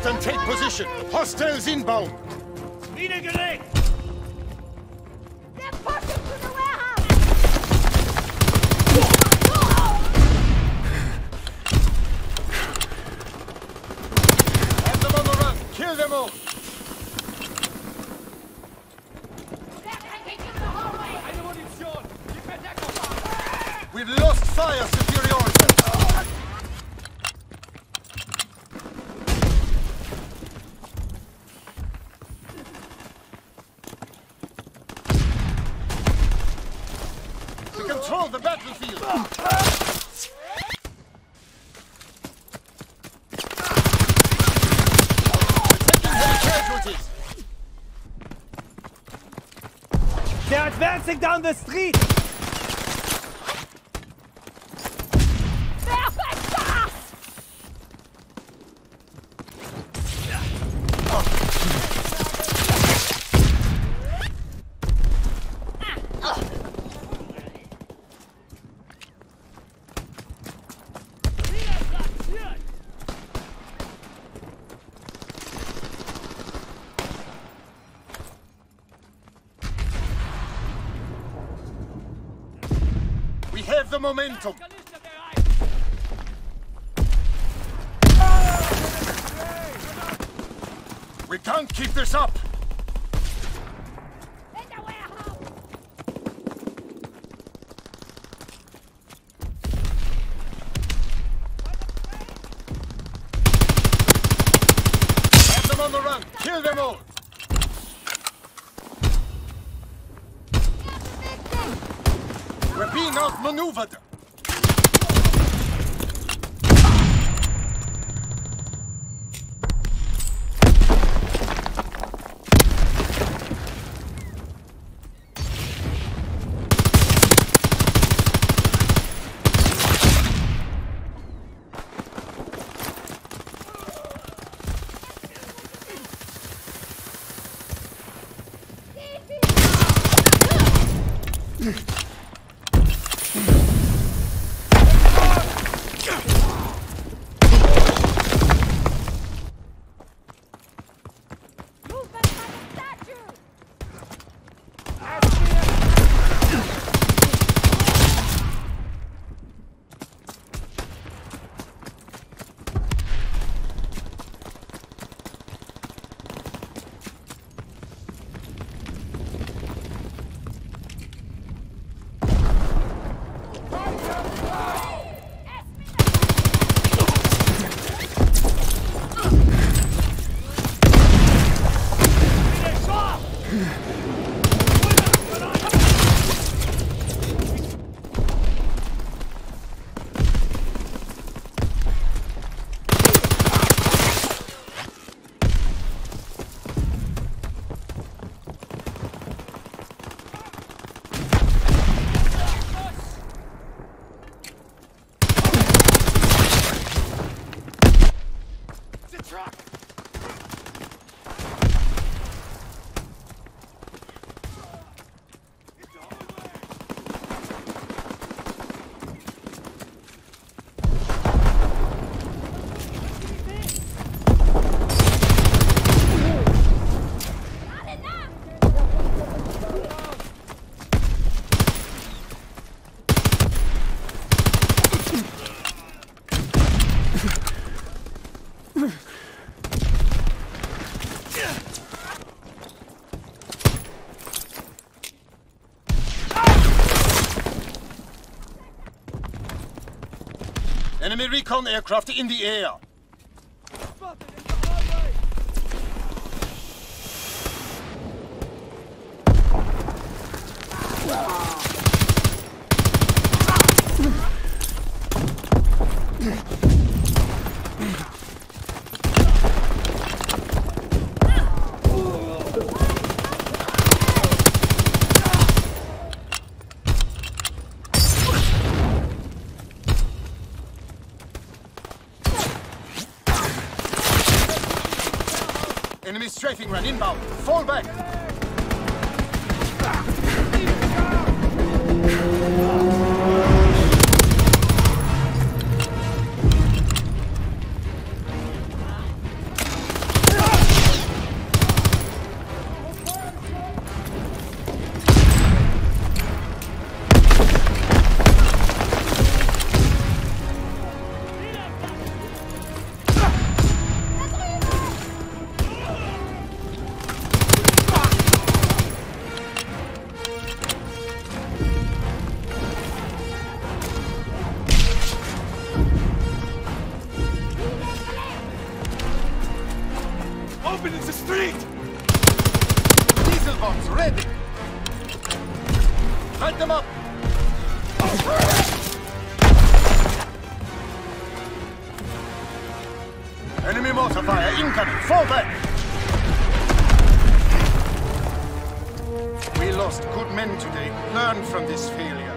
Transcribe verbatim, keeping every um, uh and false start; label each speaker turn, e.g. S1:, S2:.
S1: out and take position. Hostiles inbound.
S2: Niedergelegt!
S3: They're pushing to the warehouse!
S1: Have them on the run. Kill them all. We've lost fire superiority. We control the battlefield. We're taking heavy casualties.
S2: They're advancing down the street!
S1: We have the momentum. We can't keep this up.
S3: In the warehouse!
S1: Have them on the run. Kill them all. We're being outmaneuvered. Enemy recon aircraft in the air. Enemy strafing run inbound. Fall back. open in the street! Diesel bombs ready! Light them up! Enemy mortar fire incoming! Fall back! We lost good men today. Learn from this failure.